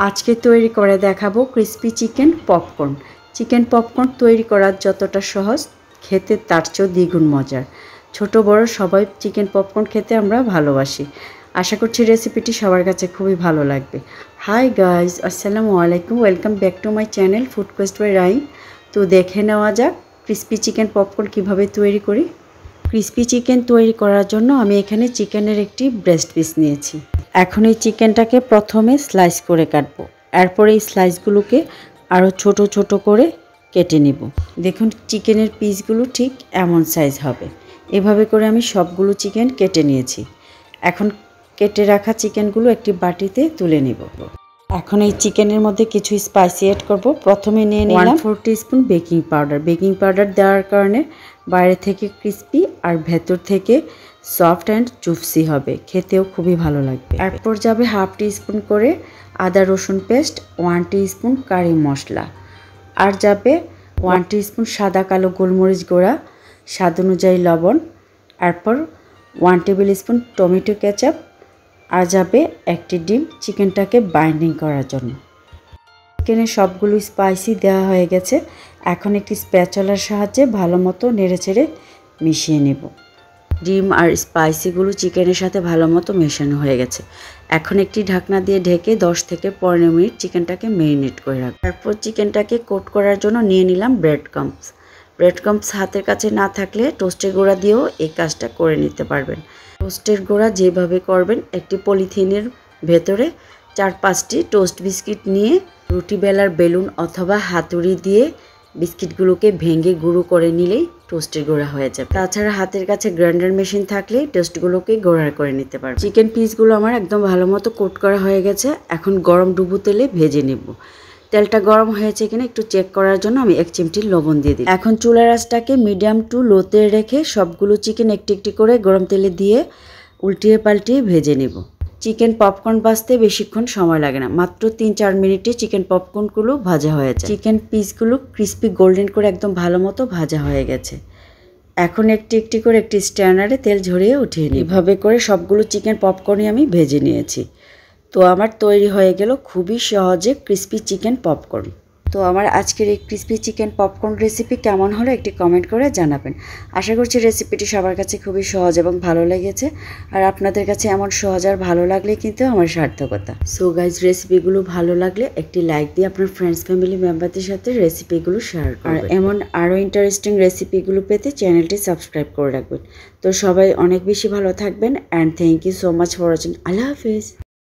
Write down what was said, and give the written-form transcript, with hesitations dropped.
আজকে তৈরি করে দেখাবো crispy chicken popcorn. Chicken popcorn তৈরি করা যতটা সহজ, খেতে তার চেয়েও দ্বিগুণ মজার। ছোট বড় সবাই চিকেন পপকর্ন খেতে আমরা ভালোবাসি। আশা করছি রেসিপিটি সবার কাছে খুবই ভালো লাগবে। হাই গাইজ, আসসালামু আলাইকুম, welcome back to my channel food quest by Raim. তো দেখে নেওয়া যাক ক্রিস্পি চিকেন পপকর্ন কীভাবে তৈরি করি। ক্রিস্পি চিকেন তৈরি করার জন্য আমি এখানে চিকেনের একটি ব্রেস্ট পিস নিয়েছি। এখন এই চিকেনটাকে প্রথমে স্লাইস করে কাটবো। এরপরে এই স্লাইসগুলোকে আরও ছোট ছোট করে কেটে নিব। দেখুন চিকেনের পিসগুলো ঠিক এমন সাইজ হবে। এভাবে করে আমি সবগুলো চিকেন কেটে নিয়েছি। এখন কেটে রাখা চিকেনগুলো একটি বাটিতে তুলে নিব। এখন এই চিকেনের মধ্যে কিছু স্পাইসি অ্যাড করব। প্রথমে নিয়ে নিলাম 1/4 teaspoon baking powder. Baking powder দেওয়ার কারণে বাইরে থেকে ক্রিস্পি আর ভেতর থেকে সফট অ্যান্ড জুসি হবে, খেতেও খুবই ভালো লাগবে। এরপর যাবে 1/2 টিস্পুন করে আদা রসুন পেস্ট, 1 টিস্পুন কারি মশলা, আর যাবে 1 টিস্পুন সাদা কালো গোলমরিচ গুঁড়া, স্বাদ অনুযায়ী লবণ, এরপর 1 টেবিল স্পুন টমেটো কেচাপ, আর যাবে একটি ডিম চিকেনটাকে বাইন্ডিং করার জন্য। চিকেনের সবগুলো স্পাইসি দেওয়া হয়ে গেছে। এখন একটি স্প্যাচুলার সাহায্যে ভালো মতো নেড়েচেড়ে মিশিয়ে নেব। ডিম আর স্পাইসিগুলো চিকেনের সাথে ভালো মতো মেশানো হয়ে গেছে। এখন একটি ঢাকনা দিয়ে ঢেকে 10 থেকে 15 মিনিট চিকেনটাকে ম্যারিনেট করে রাখবো। তারপর চিকেনটাকে কোট করার জন্য নিয়ে নিলাম ব্রেড ক্রাম্বস। ব্রেড ক্রাম্বস হাতের কাছে না থাকলে টোস্টের গুঁড়া দিয়েও এই কাজটা করে নিতে পারবেন। টোস্টের গুঁড়া যেভাবে করবেন, একটি পলিথিনের ভেতরে 4-5টি টোস্ট বিস্কিট নিয়ে রুটি বেলার বেলুন অথবা হাতুড়ি দিয়ে বিস্কিটগুলোকে ভেঙে গুঁড়ো করে নিলেই টোস্টের গুঁড়া হয়ে যাবে। তাছাড়া হাতের কাছে গ্রাইন্ডার মেশিন থাকলে টোস্টগুলোকে গুঁড়া করে নিতে পারবেন। চিকেন পিসগুলো আমার একদম ভালো মতো কোট করা হয়ে গেছে। এখন গরম ডুবো তেলে ভেজে নেব। তেলটা গরম হয়েছে কিনা একটু চেক করার জন্য আমি 1 চিমটি লবণ দিয়ে দিই। এখন চুলার আঁচটাকে মিডিয়াম টু লোতে রেখে সবগুলো চিকেন একটি একটি করে গরম তেলে দিয়ে উল্টিয়ে পাল্টিয়ে ভেজে নেব। চিকেন পপকর্ন ভাজতে বেশিক্ষণ সময় লাগে না, মাত্র 3-4 মিনিটে চিকেন পপকর্নগুলো ভাজা হয়ে যায়। চিকেন পিসগুলো ক্রিস্পি গোল্ডেন করে একদম ভালো মতো ভাজা হয়ে গেছে। এখন একটি একটি করে একটি স্ট্যানারে তেল ঝরিয়ে উঠিয়ে নিই। এভাবে করে সবগুলো চিকেন পপকর্নই আমি ভেজে নিয়েছি। তো আমার তৈরি হয়ে গেল খুবই সহজে ক্রিস্পি চিকেন পপকর্ন। তো আমার আজকের এই ক্রিস্পি চিকেন পপকর্ন রেসিপি কেমন হলো একটি কমেন্ট করে জানাবেন। আশা করছি রেসিপিটি সবার কাছে খুবই সহজ এবং ভালো লেগেছে। আর আপনাদের কাছে এমন সহজ আর ভালো লাগলে কিন্তু আমার সার্থকতা। সো গাইজ, রেসিপিগুলো ভালো লাগলে একটি লাইক দিয়ে আপনার ফ্রেন্ডস ফ্যামিলি মেম্বারদের সাথে রেসিপিগুলো শেয়ার করবেন। আর এমন আরও ইন্টারেস্টিং রেসিপিগুলো পেতে চ্যানেলটি সাবস্ক্রাইব করে রাখবেন। তো সবাই অনেক বেশি ভালো থাকবেন and thank you so much for watching. আল্লাহ হাফিজ।